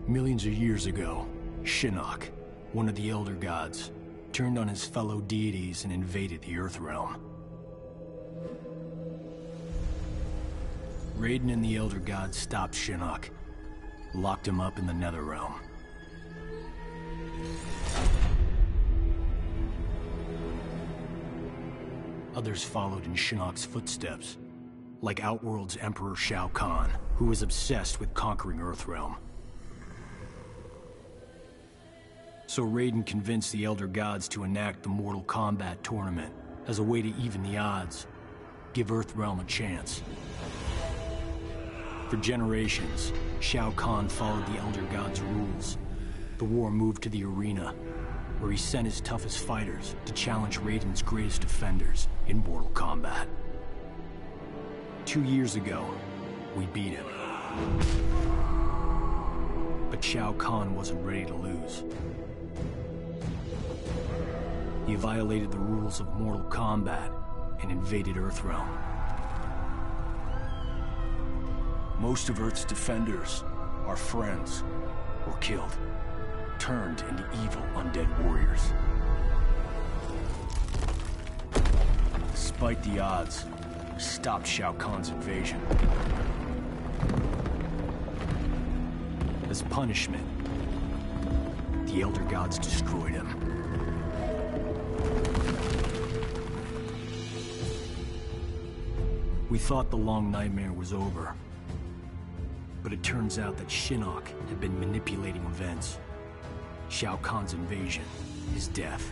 Millions of years ago, Shinnok, one of the Elder Gods, turned on his fellow deities and invaded the Earthrealm. Raiden and the Elder Gods stopped Shinnok, locked him up in the Netherrealm. Others followed in Shinnok's footsteps, like Outworld's Emperor Shao Kahn, who was obsessed with conquering Earthrealm. So Raiden convinced the Elder Gods to enact the Mortal Kombat tournament as a way to even the odds, give Earthrealm a chance. For generations, Shao Kahn followed the Elder Gods' rules. The war moved to the arena, where he sent his toughest fighters to challenge Raiden's greatest defenders in Mortal Kombat. 2 years ago, we beat him. But Shao Kahn wasn't ready to lose. He violated the rules of Mortal Kombat and invaded Earthrealm. Most of Earth's defenders, our friends, were killed, turned into evil undead warriors. Despite the odds, we stopped Shao Kahn's invasion. As punishment, the Elder Gods destroyed him. We thought the long nightmare was over. But it turns out that Shinnok had been manipulating events. Shao Kahn's invasion, his death.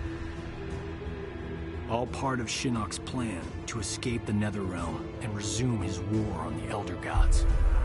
All part of Shinnok's plan to escape the Netherrealm and resume his war on the Elder Gods.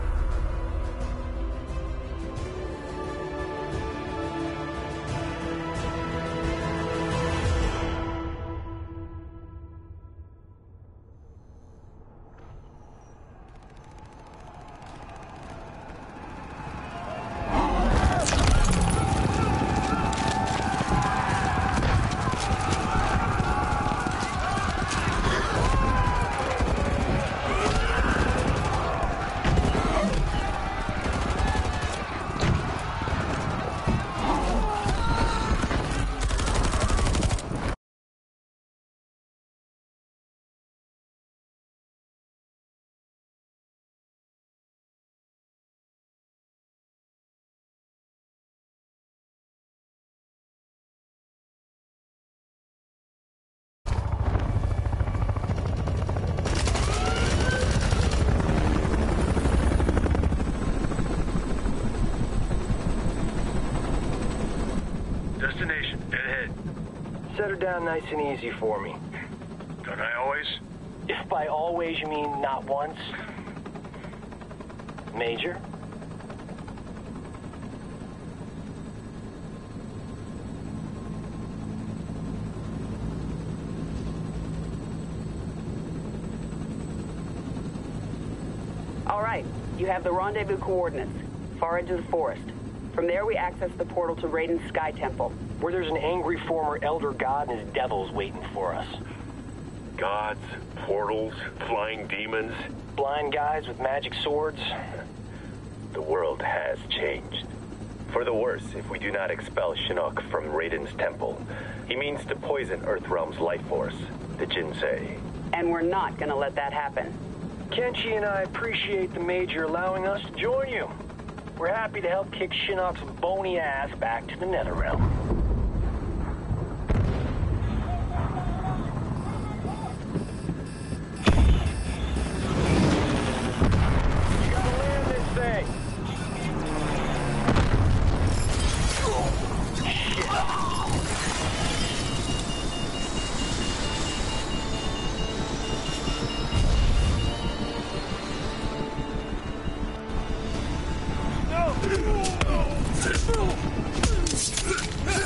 Destination, ahead. Set her down nice and easy for me. Don't I always? If by always you mean not once. Major? All right, you have the rendezvous coordinates. Far edge of the forest. From there, we access the portal to Raiden's Sky Temple. Where there's an angry former Elder God and his devils waiting for us. Gods, portals, flying demons. Blind guys with magic swords. The world has changed. For the worse if we do not expel Shinnok from Raiden's temple. He means to poison Earthrealm's life force, the Jinsei. And we're not gonna let that happen. Kenshi and I appreciate the Major allowing us to join you. We're happy to help kick Shinnok's bony ass back to the Netherrealm. You gotta land this thing! No!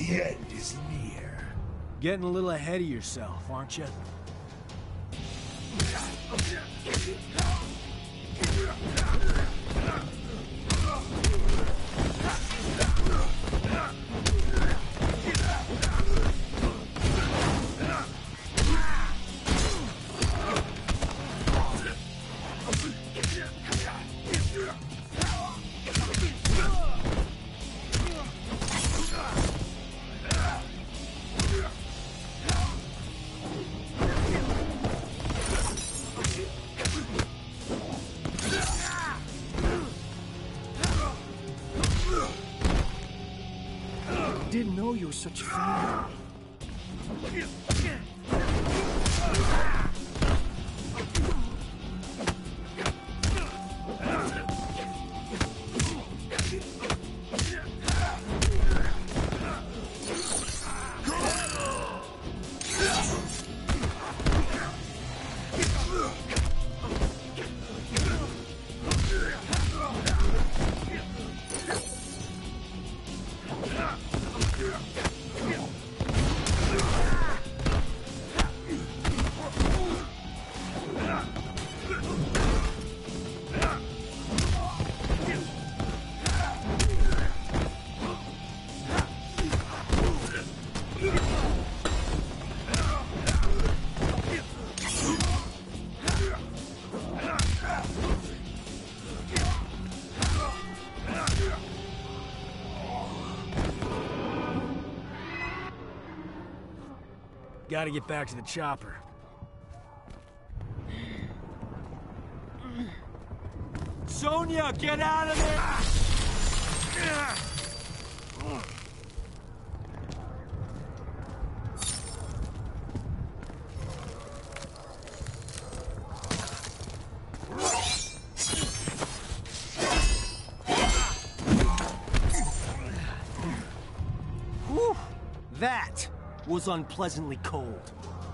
The end is near. Getting a little ahead of yourself, aren't you? Didn't know you were such a fan. Gotta get back to the chopper. Sonya, get out of there! Whew! That was unpleasantly cold.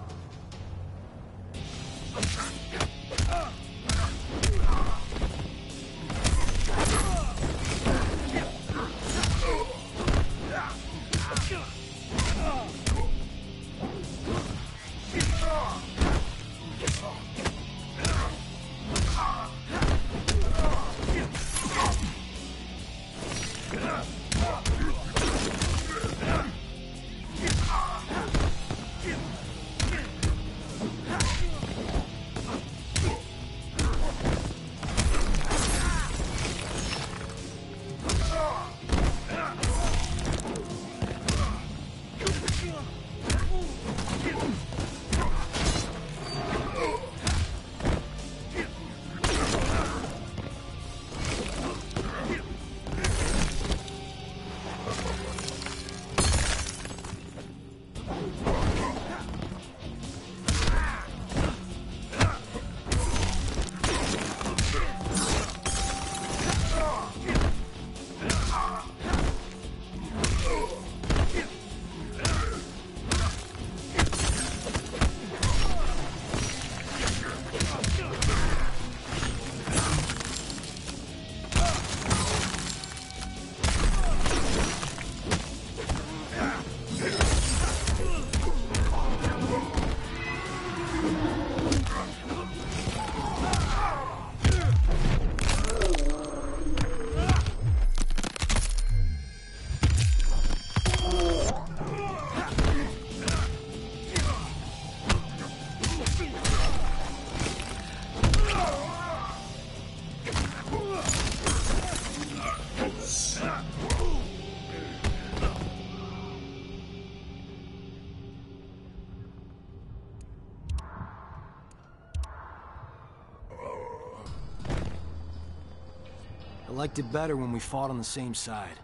I liked it better when we fought on the same side.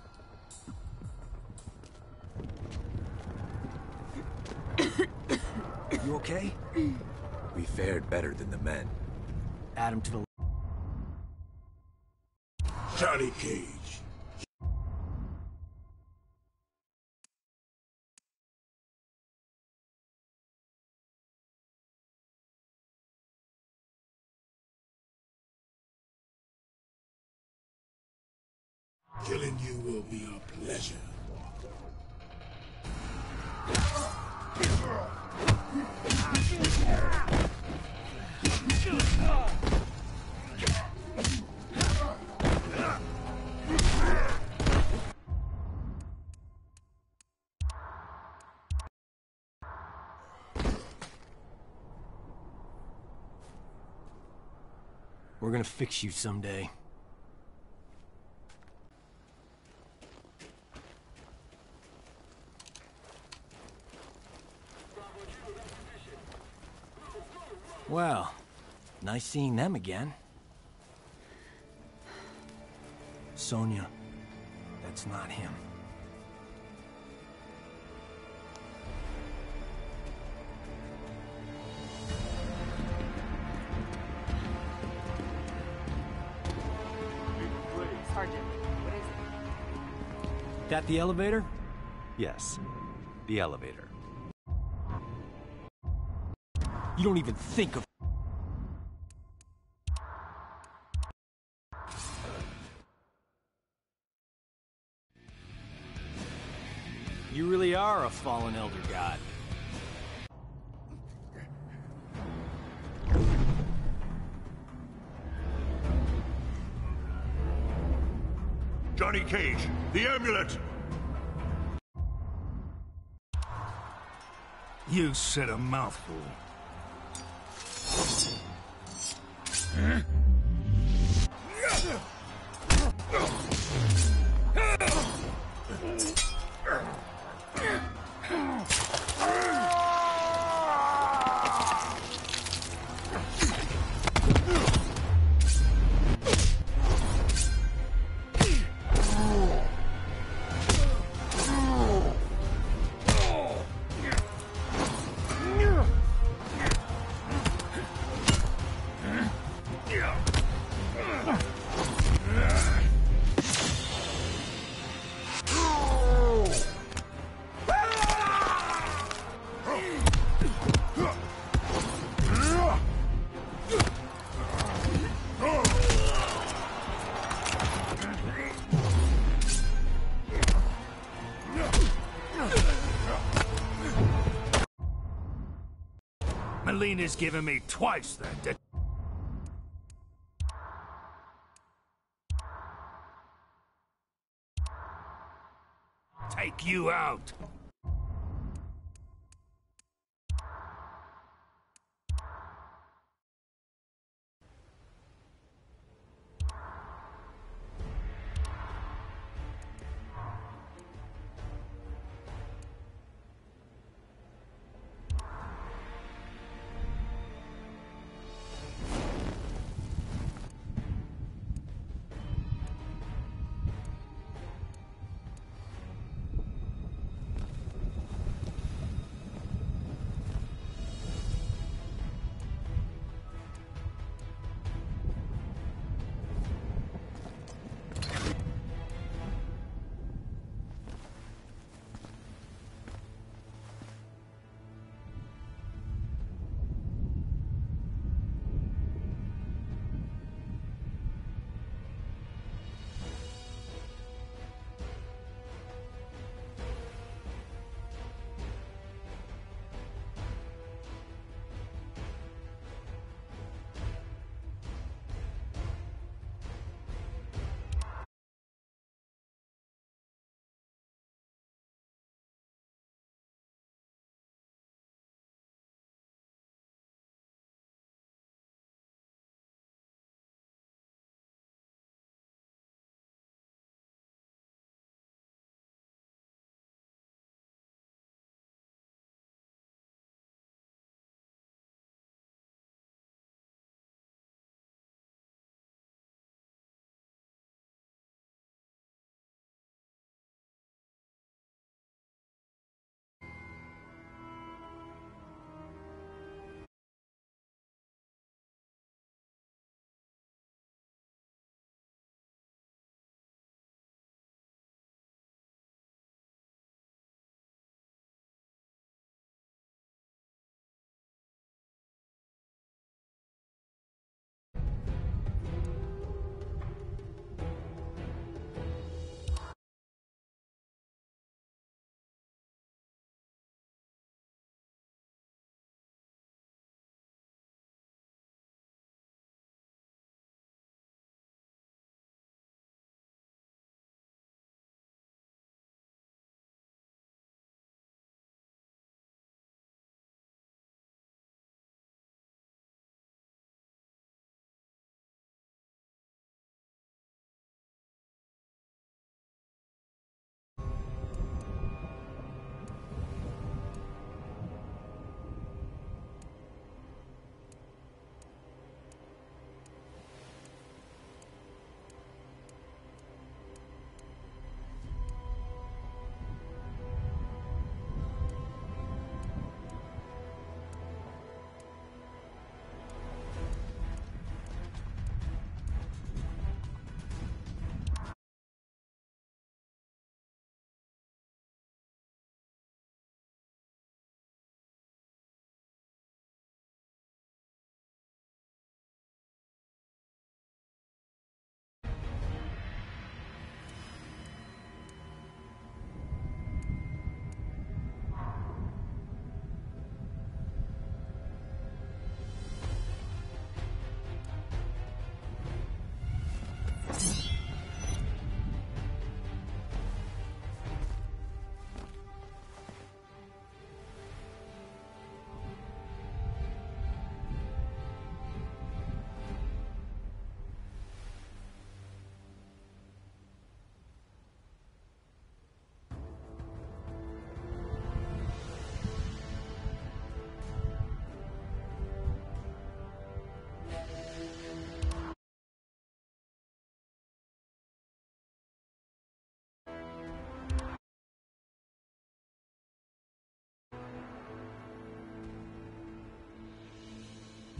You okay? We fared better than the men. Add him to the... Johnny Cage. Killing you will be a pleasure. We're gonna fix you someday. Well, nice seeing them again. Sonya, that's not him. Sergeant, what is it? That the elevator? Yes, the elevator. You don't even think of... You really are a fallen Elder God. Johnny Cage, the amulet! You said a mouthful. Melina's given me twice that. Take you out.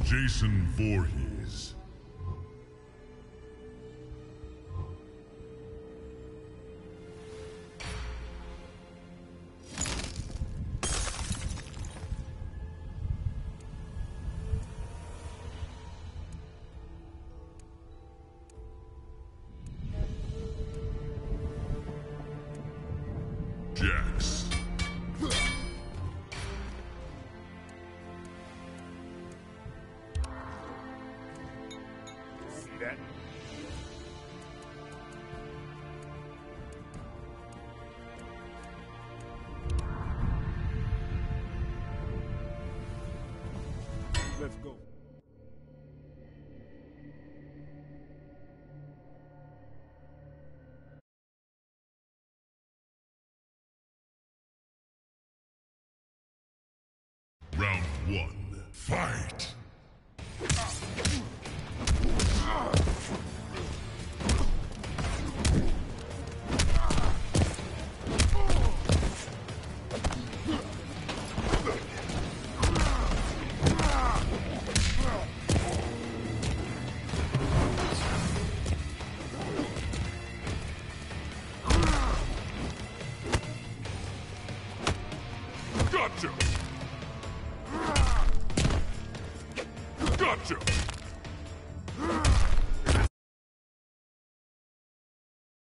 Jason Voorhees. Jax. See that? Let's go. Round 1. Fight! Gotcha! Gotcha!